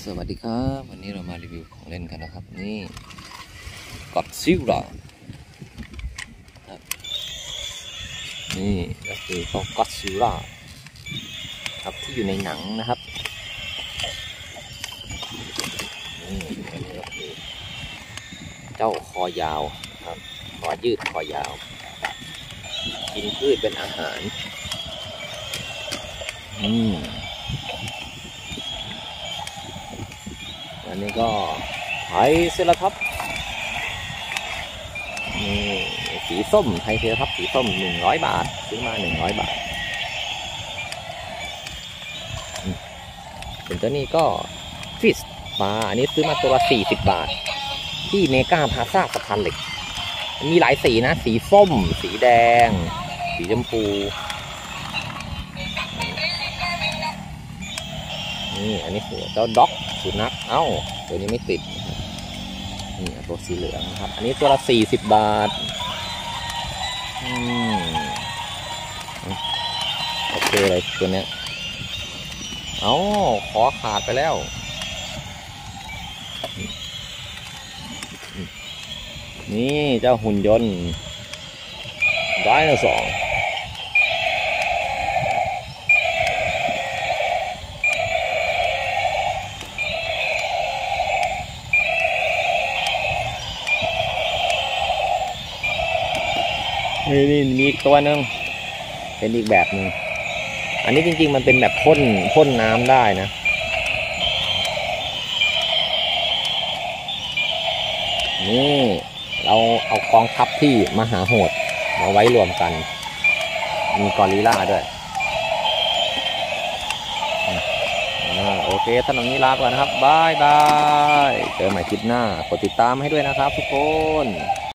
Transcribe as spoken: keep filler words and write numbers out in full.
สวัสดีครับวันนี้เรามารีวิวของเล่นกันนะครับนี่ก็อดซิลล่าครับนี่ก็คือตัวก็อดซิลล่าครับที่อยู่ในหนังนะครับนี่อันนี้ก็คือเจ้าคอยาวครับคอยืดคอยาวกินพืชเป็นอาหารอืมอันนี้ก็ไทรเซราทอปส์นี่สีส้มไทรเซราทอปส์สีส้มหนึ่งร้อยบาทซื้อมาหนึ่งร้อยบาทส่วนตัวนี้ก็ฟิชปลาอันนี้ซื้อมาตัวละสี่สิบบาทที่เมกาพาซ่าสะพานเหล็กมีหลายสีนะสีส้มสีแดงสีชมพูนี่อันนี้คือเจ้าด็อกสุนัขเอ้าตัวนี้ไม่ติดนี่ตัวสีเหลืองนะครับอันนี้ตัวละสี่สิบบาทอืมโอเคเลยตัวเนี้ยเอ้าขอขาดไปแล้วนี่เจ้าหุ่นยนต์ไดโนเสาร์นี่นี่มีอีกตัวหนึ่งเป็นอีกแบบหนึ่งอันนี้จริงๆมันเป็นแบบพ่นพ่นน้ำได้นะนี่เราเอากองทัพที่มหาโหดมาไว้รวมกันมีกอริลลาด้วยอ่าโอเคสำหรับนี้ลาไปก่อนนะครับบายบายเจอใหม่คลิปหน้ากดติดตามให้ด้วยนะครับทุกคน